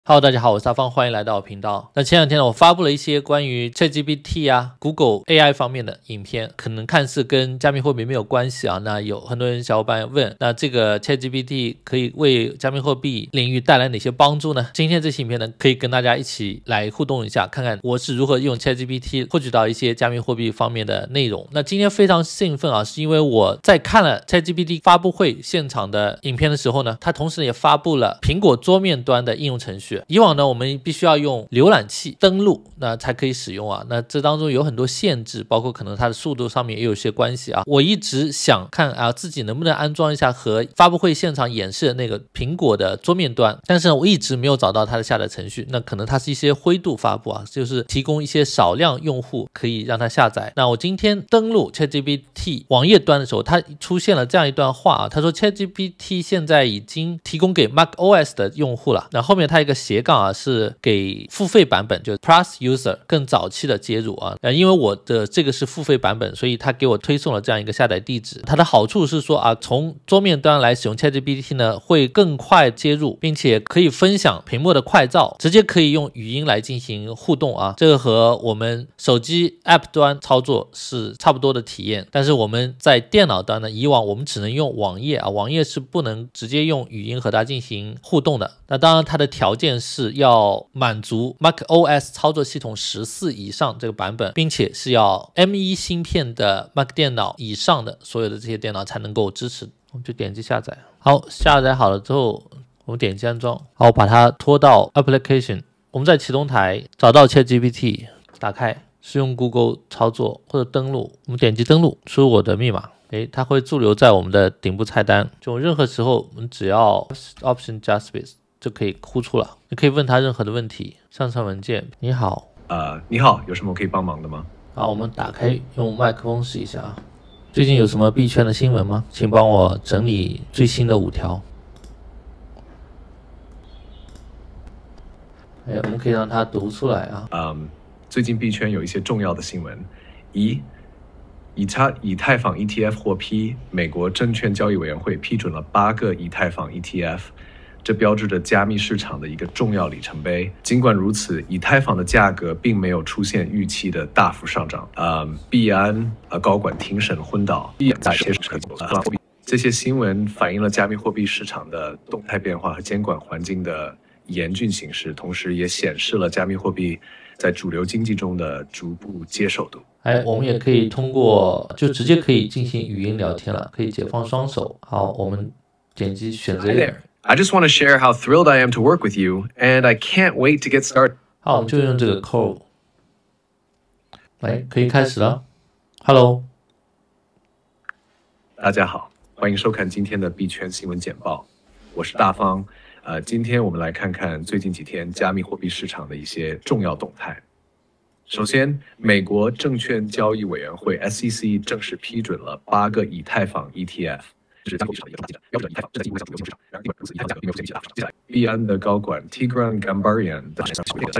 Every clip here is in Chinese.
Hello，大家好，我是阿方，欢迎来到我频道。那前两天呢，我发布了一些关于 ChatGPT 啊、Google AI 方面的影片，可能看似跟加密货币没有关系啊。那有很多人小伙伴问，那这个 ChatGPT 可以为加密货币领域带来哪些帮助呢？今天这期影片呢，可以跟大家一起来互动一下，看看我是如何用 ChatGPT 获取到一些加密货币方面的内容。那今天非常兴奋啊，是因为我在看了 ChatGPT 发布会现场的影片的时候呢，它同时也发布了苹果桌面端的应用程序。以往呢，我们必须要用浏览器登录，那才可以使用啊。那这当中有很多限制，包括可能它的速度上面也有些关系啊。我一直想看啊，自己能不能安装一下和发布会现场演示的那个苹果的桌面端，但是呢，我一直没有找到它的下载程序。那可能它是一些灰度发布啊，就是提供一些少量用户可以让它下载。那我今天登录 ChatGPT 网页端的时候，它出现了这样一段话啊，他说 ChatGPT 现在已经提供给 macOS 的用户了。那后面它一个斜杠啊，是给付费版本，就是 Plus User 更早期的接入啊。因为我的这个是付费版本，所以它给我推送了这样一个下载地址。它的好处是说啊，从桌面端来使用 ChatGPT 呢，会更快接入，并且可以分享屏幕的快照，直接可以用语音来进行互动啊。这个和我们手机 App 端操作是差不多的体验，但是我们在电脑端呢，以往我们只能用网页啊，网页是不能直接用语音和它进行互动的。那当然它的条件是要满足 macOS 操作系统14以上这个版本，并且是要 M1 芯片的 Mac 电脑以上的所有的这些电脑才能够支持。我们就点击下载。好，下载好了之后，我们点击安装。好，我把它拖到 Application， 我们在启动台找到 ChatGPT， 打开，是用 Google 操作或者登录。我们点击登录，输入我的密码。它会驻留在我们的顶部菜单，就任何时候我们只要 Option Jaspace 就可以呼出了。你可以问他任何的问题。上传文件，你好， 你好，有什么可以帮忙的吗？ 好，我们打开用麦克风试一下啊。最近有什么币圈的新闻吗？请帮我整理最新的5条。我们可以让它读出来啊。 最近币圈有一些重要的新闻：以太坊 ETF 获批，美国证券交易委员会批准了8个以太坊 ETF。这标志着加密市场的一个重要里程碑。尽管如此，以太坊的价格并没有出现预期的大幅上涨。币安高管庭审昏倒，这些新闻反映了加密货币市场的动态变化和监管环境的严峻形势，同时也显示了加密货币在主流经济中的逐步接受度。 我们也可以通过就直接可以进行语音聊天了，可以解放双手。好，我们点击选择。 I just want to share how thrilled I am to work with you, and I can't wait to get started. 好，我们就用这个 code。可以开始了。Hello， 大家好，欢迎收看今天的币圈新闻简报。我是大方。今天我们来看看最近几天加密货币市场的一些重要动态。首先，美国证券交易委员会 SEC 正式批准了8个以太坊 ETF。是加密货币市场的一个重大进展，标志着以太坊正在进入向主流金融市场。然而，因为公司以太坊价格并没有出现明显的大幅上涨。接下来，币安的高管 Tigran Gambaryan 在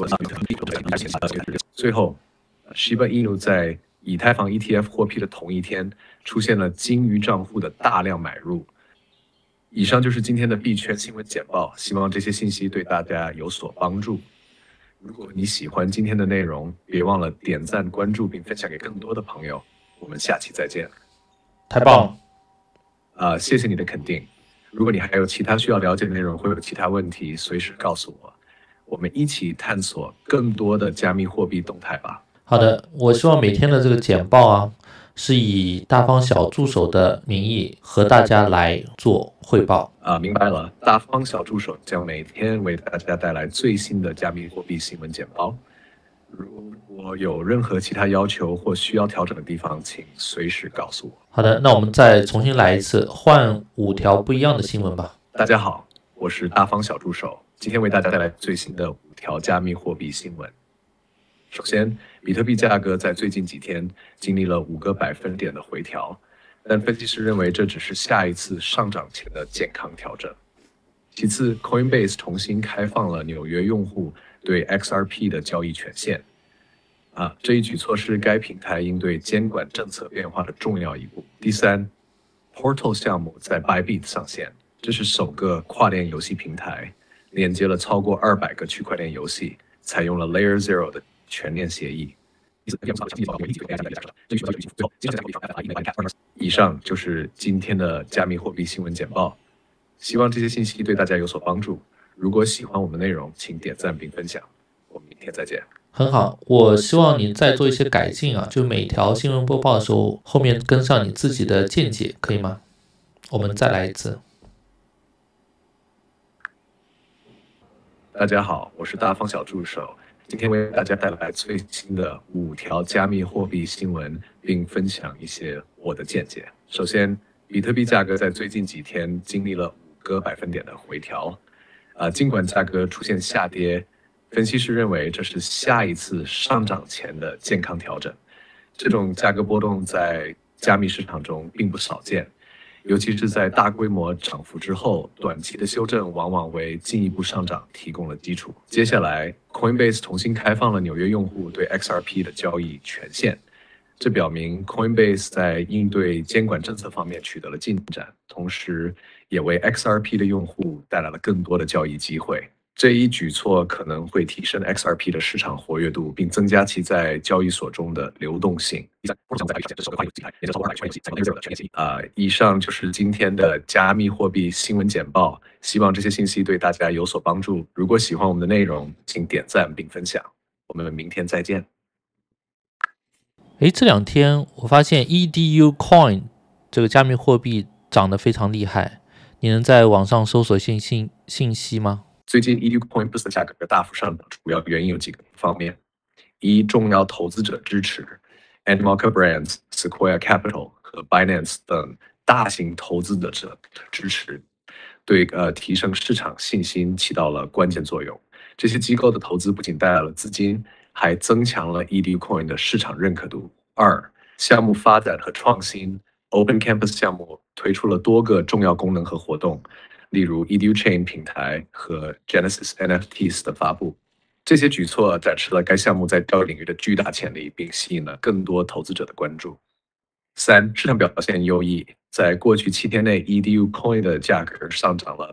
最后 ，Shiba Inu 在以太坊 ETF 获批的同一天，出现了鲸鱼账户的大量买入。以上就是今天的币圈新闻简报，希望这些信息对大家有所帮助。如果你喜欢今天的内容，别忘了点赞、关注并分享给更多的朋友。我们下期再见。 太棒了！ 谢谢你的肯定。如果你还有其他需要了解的内容，或有其他问题，随时告诉我，我们一起探索更多的加密货币动态吧。 好的，我希望每天的这个简报啊，是以大方小助手的名义和大家来做汇报。 明白了，大方小助手将每天为大家带来最新的加密货币新闻简报。如果有任何其他要求或需要调整的地方，请随时告诉我。 好的，那我们再重新来一次，换5条不一样的新闻吧。 大家好，我是大方小助手，今天为大家带来最新的5条加密货币新闻。首先，比特币价格在最近几天经历了5个百分点的回调，但分析师认为这只是下一次上涨前的健康调整。其次 ，Coinbase 重新开放了纽约用户对 XRP 的交易权限。这一举措是该平台应对监管政策变化的重要一步。第三 ，Portal 项目在 Bybit 上线，这是首个跨链游戏平台， 连接了超过200个区块链游戏，采用了 Layer Zero 的全链协议。以上就是今天的加密货币新闻简报，希望这些信息对大家有所帮助。如果喜欢我们内容，请点赞并分享。我们明天再见。 很好，我希望你再做一些改进啊，就每条新闻播报的时候，后面跟上你自己的见解，可以吗？我们再来一次。 大家好，我是大方小助手，今天为大家带来最新的5条加密货币新闻，并分享一些我的见解。首先，比特币价格在最近几天经历了5个百分点的回调，尽管价格出现下跌，分析师认为这是下一次上涨前的健康调整。这种价格波动在加密市场中并不少见，尤其是在大规模涨幅之后，短期的修正往往为进一步上涨提供了基础。接下来 ，Coinbase 重新开放了纽约用户对 XRP 的交易权限，这表明 Coinbase 在应对监管政策方面取得了进展，同时也为 XRP 的用户带来了更多的交易机会。这一举措可能会提升 XRP 的市场活跃度，并增加其在交易所中的流动性。以上就是今天的加密货币新闻简报，希望这些信息对大家有所帮助。如果喜欢我们的内容，请点赞并分享。我们明天再见。 这2天我发现 EDU Coin 这个加密货币涨得非常厉害，你能在网上搜索信息吗？ 最近 EDU Coin Boost 的价格大幅上涨，主要原因有几个方面：一、重要投资者支持 ，Animoca Brands、Sequoia Capital 和 Binance 等大型投资者的支持，对提升市场信心起到了关键作用。这些机构的投资不仅带来了资金，还增强了 EDU Coin 的市场认可度。2、项目发展和创新 ，Open Campus 项目推出了多个重要功能和活动。例如 EduChain 平台和 Genesis NFTs 的发布，这些举措展示了该项目在交易领域的巨大潜力，并吸引了更多投资者的关注。3、市场表现优异，在过去7天内 ，EDU Coin 的价格上涨了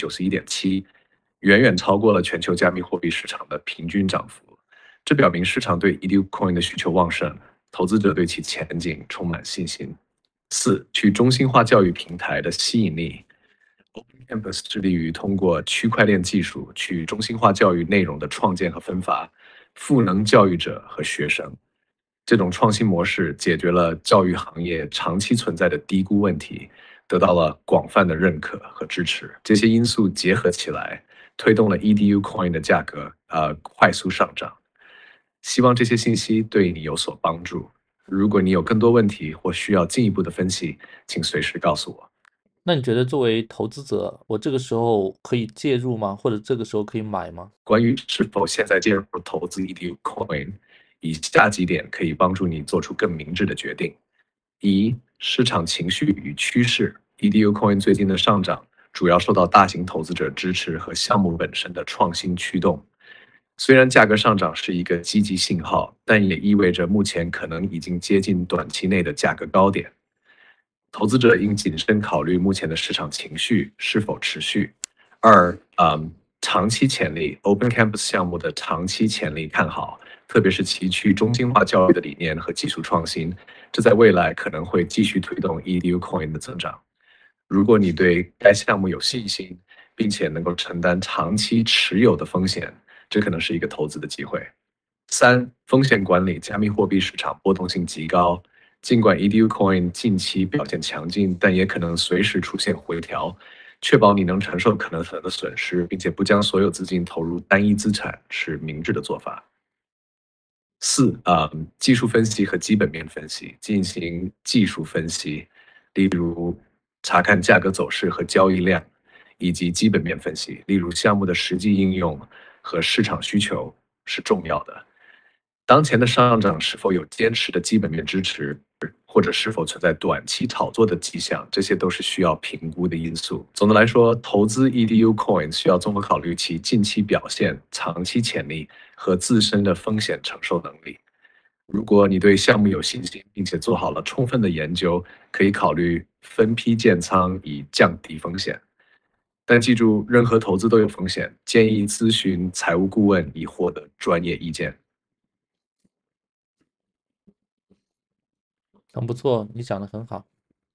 91.7%，远远超过了全球加密货币市场的平均涨幅。这表明市场对 EDU Coin 的需求旺盛，投资者对其前景充满信心。4、去中心化教育平台的吸引力。Open Campus 致力于通过区块链技术去中心化教育内容的创建和分发，赋能教育者和学生。这种创新模式解决了教育行业长期存在的低估问题，得到了广泛的认可和支持。这些因素结合起来，推动了 EDU Coin 的价格快速上涨。希望这些信息对你有所帮助。如果你有更多问题或需要进一步的分析，请随时告诉我。 那你觉得作为投资者，我这个时候可以介入吗？或者这个时候可以买吗？ 关于是否现在介入投资 EDU Coin， 以下几点可以帮助你做出更明智的决定。一、市场情绪与趋势。EDU Coin 最近的上涨主要受到大型投资者支持和项目本身的创新驱动。虽然价格上涨是一个积极信号，但也意味着目前可能已经接近短期内的价格高点。投资者应谨慎考虑目前的市场情绪是否持续。2、长期潜力 ，Open Campus 项目的长期潜力看好，特别是其去中心化教育的理念和技术创新，这在未来可能会继续推动 EDU Coin 的增长。如果你对该项目有信心，并且能够承担长期持有的风险，这可能是一个投资的机会。3、风险管理，加密货币市场波动性极高。尽管 EDU Coin 近期表现强劲，但也可能随时出现回调。确保你能承受可能的损失，并且不将所有资金投入单一资产，是明智的做法。4、技术分析和基本面分析，进行技术分析，例如查看价格走势和交易量，以及基本面分析，例如项目的实际应用和市场需求是重要的。当前的上涨是否有坚实的基本面支持，或者是否存在短期炒作的迹象，这些都是需要评估的因素。总的来说，投资 EDU Coin 需要综合考虑其近期表现、长期潜力和自身的风险承受能力。如果你对项目有信心，并且做好了充分的研究，可以考虑分批建仓以降低风险。 但记住，任何投资都有风险，建议咨询财务顾问以获得专业意见。 很不错，你讲的很好。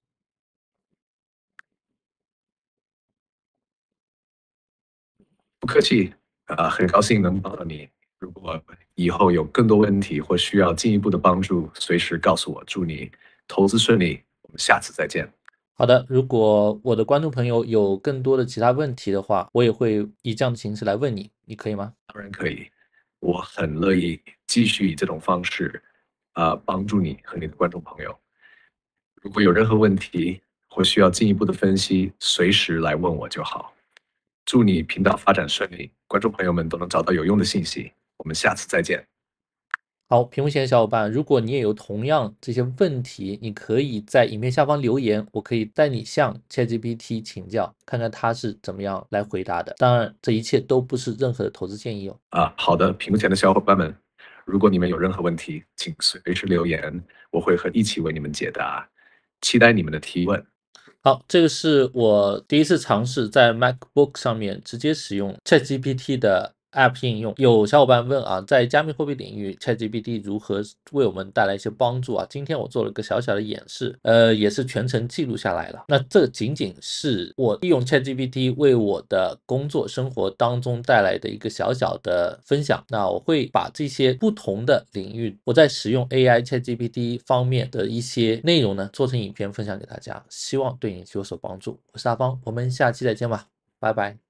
不客气，很高兴能帮到你。如果以后有更多问题或需要进一步的帮助，随时告诉我。祝你投资顺利，我们下次再见。 好的，如果我的观众朋友有更多的其他问题的话，我也会以这样的形式来问你，你可以吗？ 当然可以，我很乐意继续以这种方式，帮助你和你的观众朋友。如果有任何问题或需要进一步的分析，随时来问我就好。祝你频道发展顺利，观众朋友们都能找到有用的信息。我们下次再见。 好，屏幕前的小伙伴，如果你也有同样这些问题，你可以在影片下方留言，我可以带你向 ChatGPT 请教，看看它是怎么样来回答的。当然，这一切都不是任何的投资建议哦。 好的，屏幕前的小伙伴们，如果你们有任何问题，请随时留言，我会一起为你们解答。期待你们的提问。 好，这个是我第一次尝试在 MacBook 上面直接使用 ChatGPT 的 App 应用。有小伙伴问啊，在加密货币领域 ChatGPT 如何为我们带来一些帮助啊？今天我做了个小小的演示，也是全程记录下来了。那这仅仅是我利用 ChatGPT 为我的工作生活当中带来的一个小小的分享。那我会把这些不同的领域，我在使用 AI ChatGPT 方面的一些内容呢，做成影片分享给大家，希望对你有所帮助。我是大方，我们下期再见吧，拜拜。